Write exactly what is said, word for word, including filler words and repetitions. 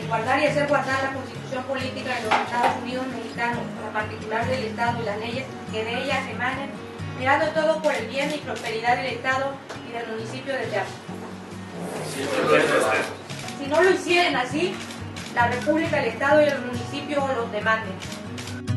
guardar y hacer guardar la Constitución política de los Estados Unidos mexicanos, la particular del Estado y las leyes que de ellas emanen, mirando todo por el bien y prosperidad del Estado y del municipio de Teapa. Si no lo hicieran así, la República, el Estado y el municipio los demanden.